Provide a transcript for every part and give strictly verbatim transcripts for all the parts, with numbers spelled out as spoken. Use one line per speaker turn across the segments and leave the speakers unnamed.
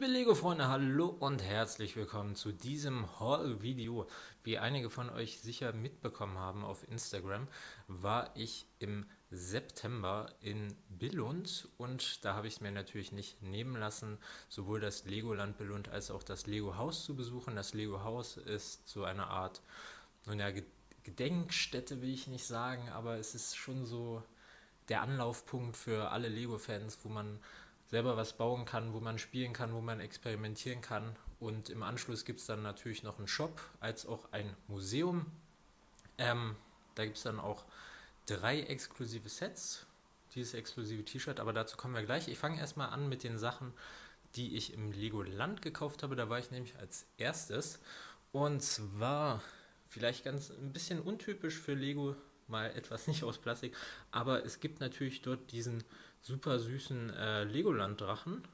Liebe Lego-Freunde, hallo und herzlich willkommen zu diesem Haul-Video. Wie einige von euch sicher mitbekommen haben auf Instagram, war ich im September in Billund und da habe ich es mir natürlich nicht nehmen lassen, sowohl das Legoland Billund als auch das Lego-Haus zu besuchen. Das Lego-Haus ist so eine Art, nun ja, Gedenkstätte will ich nicht sagen, aber es ist schon so der Anlaufpunkt für alle Lego-Fans, wo man selber was bauen kann, wo man spielen kann, wo man experimentieren kann. Und im Anschluss gibt es dann natürlich noch einen Shop als auch ein Museum. Ähm, da gibt es dann auch drei exklusive Sets, dieses exklusive T-Shirt, aber dazu kommen wir gleich. Ich fange erstmal an mit den Sachen, die ich im Legoland gekauft habe. Da war ich nämlich als erstes. Und zwar, vielleicht ganz ein bisschen untypisch für Lego, mal etwas nicht aus Plastik, aber es gibt natürlich dort diesen super süßen äh, Legoland-Drachen.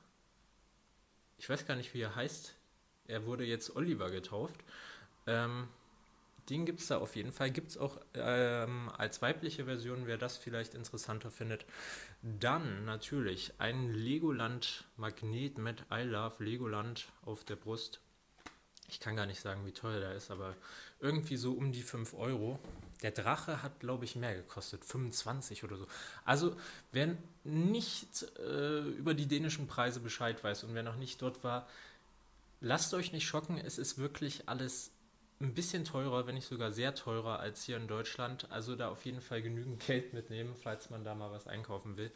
Ich weiß gar nicht, wie er heißt. Er wurde jetzt Oliver getauft. Ähm, den gibt es da auf jeden Fall. Gibt es auch ähm, als weibliche Version, wer das vielleicht interessanter findet. Dann natürlich ein Legoland-Magnet mit I Love Legoland auf der Brust. Ich kann gar nicht sagen, wie teuer der ist, aber irgendwie so um die fünf Euro. Der Drache hat, glaube ich, mehr gekostet, fünfundzwanzig oder so. Also, wer nicht äh, über die dänischen Preise Bescheid weiß und wer noch nicht dort war, lasst euch nicht schocken. Es ist wirklich alles ein bisschen teurer, wenn nicht sogar sehr teurer als hier in Deutschland. Also da auf jeden Fall genügend Geld mitnehmen, falls man da mal was einkaufen will.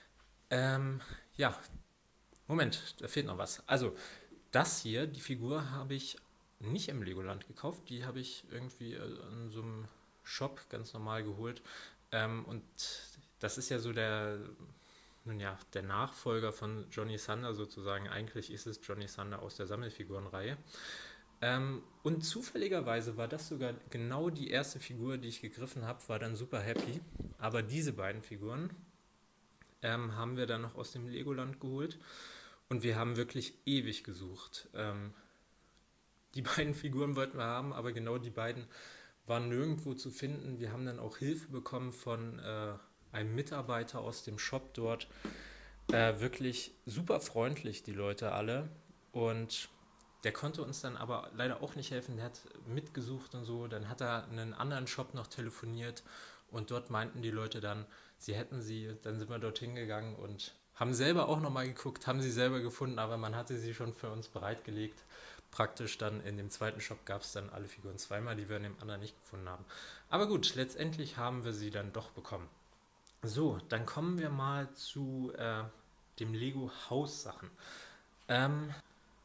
Ähm, ja, Moment, da fehlt noch was. Also, das hier, die Figur, habe ich nicht im Legoland gekauft. Die habe ich irgendwie äh, in so einem Shop ganz normal geholt. Ähm, und das ist ja so der, nun ja, der Nachfolger von Johnny Thunder sozusagen. Eigentlich ist es Johnny Thunder aus der Sammelfigurenreihe. Ähm, und zufälligerweise war das sogar genau die erste Figur, die ich gegriffen habe, war dann super happy. Aber diese beiden Figuren ähm, haben wir dann noch aus dem Legoland geholt. Und wir haben wirklich ewig gesucht. Ähm, die beiden Figuren wollten wir haben, aber genau die beiden waren nirgendwo zu finden. Wir haben dann auch Hilfe bekommen von äh, einem Mitarbeiter aus dem Shop dort. Äh, wirklich super freundlich, die Leute alle. Und der konnte uns dann aber leider auch nicht helfen. Der hat mitgesucht und so. Dann hat er einen anderen Shop noch telefoniert. Und dort meinten die Leute dann, sie hätten sie. Dann sind wir dorthin gegangen und haben selber auch nochmal geguckt, haben sie selber gefunden, aber man hatte sie schon für uns bereitgelegt. Praktisch dann in dem zweiten Shop gab es dann alle Figuren zweimal, die wir in dem anderen nicht gefunden haben. Aber gut, letztendlich haben wir sie dann doch bekommen. So, dann kommen wir mal zu äh, dem Lego-Haus-Sachen. Ähm,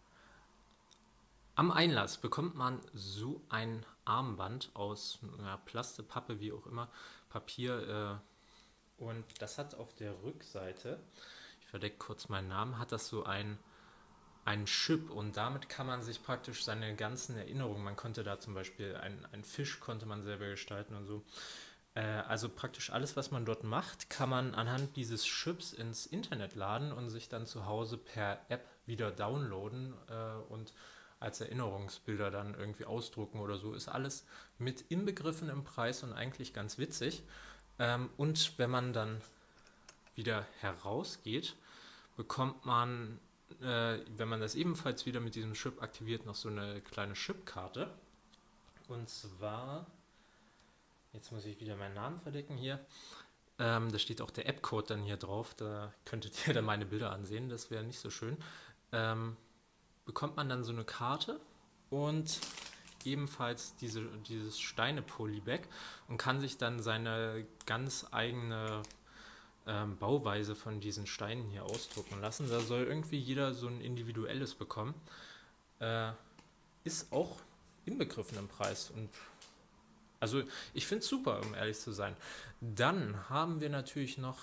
am Einlass bekommt man so ein Armband aus ja, Plastepappe, wie auch immer, Papier. Äh, und das hat auf der Rückseite, ich verdecke kurz meinen Namen, hat das so ein ein Chip und damit kann man sich praktisch seine ganzen Erinnerungen, man konnte da zum Beispiel einen, einen Fisch konnte man selber gestalten und so. Äh, also praktisch alles, was man dort macht, kann man anhand dieses Chips ins Internet laden und sich dann zu Hause per App wieder downloaden äh, und als Erinnerungsbilder dann irgendwie ausdrucken oder so. Ist alles mit inbegriffen im Preis und eigentlich ganz witzig. Ähm, und wenn man dann wieder herausgeht, bekommt man, äh, wenn man das ebenfalls wieder mit diesem Chip aktiviert, noch so eine kleine Chipkarte. Und zwar, jetzt muss ich wieder meinen Namen verdecken hier. Ähm, da steht auch der App-Code dann hier drauf. Da könntet ihr dann meine Bilder ansehen. Das wäre nicht so schön. Ähm, bekommt man dann so eine Karte und ebenfalls diese, dieses Steine-Polybag und kann sich dann seine ganz eigene ähm, Bauweise von diesen Steinen hier ausdrucken lassen. Da soll irgendwie jeder so ein individuelles bekommen. Äh, ist auch inbegriffen im Preis. Und also ich finde es super, um ehrlich zu sein. Dann haben wir natürlich noch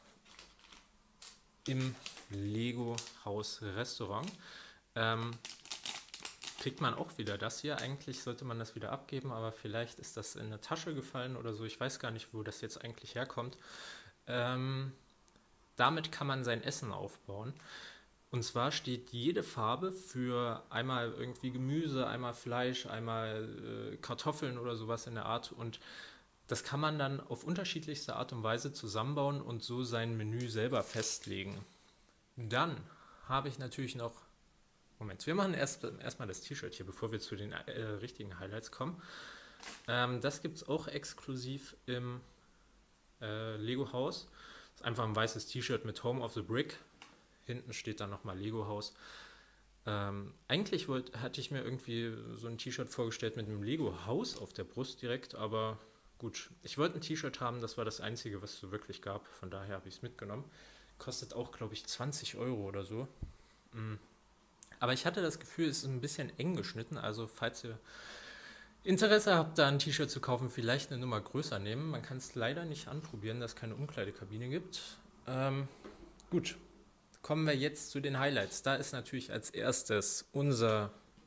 im Lego Haus Restaurant ähm, kriegt man auch wieder das hier. Eigentlich sollte man das wieder abgeben, aber vielleicht ist das in eine Tasche gefallen oder so. Ich weiß gar nicht, wo das jetzt eigentlich herkommt. Ähm, damit kann man sein Essen aufbauen. Und zwar steht jede Farbe für einmal irgendwie Gemüse, einmal Fleisch, einmal äh, Kartoffeln oder sowas in der Art. Und das kann man dann auf unterschiedlichste Art und Weise zusammenbauen und so sein Menü selber festlegen. Dann habe ich natürlich noch Moment, wir machen erst erstmal das T-Shirt hier, bevor wir zu den äh, richtigen Highlights kommen. Ähm, das gibt es auch exklusiv im äh, Lego-Haus. Das ist einfach ein weißes T-Shirt mit Home of the Brick. Hinten steht dann nochmal Lego-Haus. Ähm, eigentlich wollt, hatte ich mir irgendwie so ein T-Shirt vorgestellt mit einem Lego-Haus auf der Brust direkt, aber gut, ich wollte ein T-Shirt haben, das war das einzige, was es so wirklich gab, von daher habe ich es mitgenommen. Kostet auch, glaube ich, zwanzig Euro oder so. Mm. Aber ich hatte das Gefühl, es ist ein bisschen eng geschnitten, also falls ihr Interesse habt, da ein T-Shirt zu kaufen, vielleicht eine Nummer größer nehmen. Man kann es leider nicht anprobieren, da es keine Umkleidekabine gibt. Ähm, gut, kommen wir jetzt zu den Highlights. Da ist natürlich als erstes unser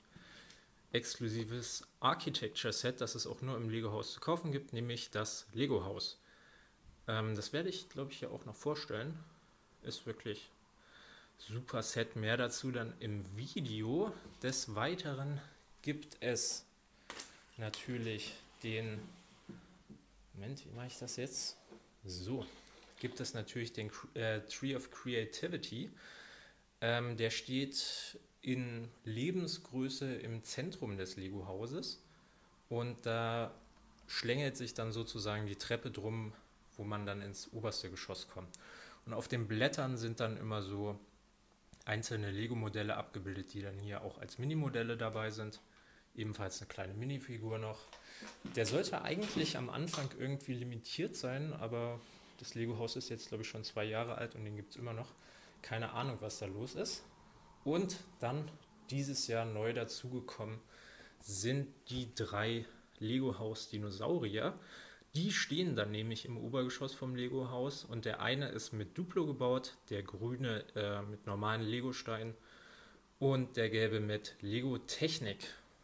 exklusives Architecture Set, das es auch nur im Lego-Haus zu kaufen gibt, nämlich das Lego-Haus. Ähm, das werde ich, glaube ich, hier auch noch vorstellen. Ist wirklich super Set. Mehr dazu dann im Video. Des Weiteren gibt es natürlich den... Moment, wie mache ich das jetzt? So, gibt es natürlich den äh, Tree of Creativity. Ähm, der steht in Lebensgröße im Zentrum des Lego-Hauses und da schlängelt sich dann sozusagen die Treppe drum, wo man dann ins oberste Geschoss kommt. Und auf den Blättern sind dann immer so einzelne Lego-Modelle abgebildet, die dann hier auch als Minimodelle dabei sind. Ebenfalls eine kleine Minifigur noch. Der sollte eigentlich am Anfang irgendwie limitiert sein, aber das Lego-Haus ist jetzt, glaube ich, schon zwei Jahre alt und den gibt es immer noch. Keine Ahnung, was da los ist. Und dann dieses Jahr neu dazugekommen sind die drei Lego-Haus-Dinosaurier. Die stehen dann nämlich im Obergeschoss vom Lego-Haus und der eine ist mit Duplo gebaut, der grüne äh, mit normalen Lego-Steinen und der gelbe mit Lego-Technik.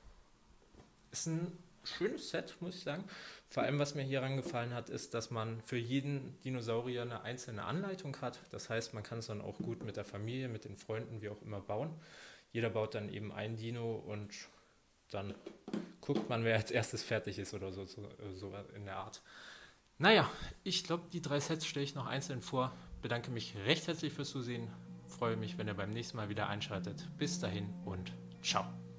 Ist ein schönes Set, muss ich sagen. Vor allem, was mir hier angefallen hat, ist, dass man für jeden Dinosaurier eine einzelne Anleitung hat. Das heißt, man kann es dann auch gut mit der Familie, mit den Freunden, wie auch immer bauen. Jeder baut dann eben ein Dino und dann guckt man, wer als erstes fertig ist oder so, so, so in der Art. Naja, ich glaube, die drei Sets stelle ich noch einzeln vor. Bedanke mich recht herzlich fürs Zusehen. Freue mich, wenn ihr beim nächsten Mal wieder einschaltet. Bis dahin und ciao.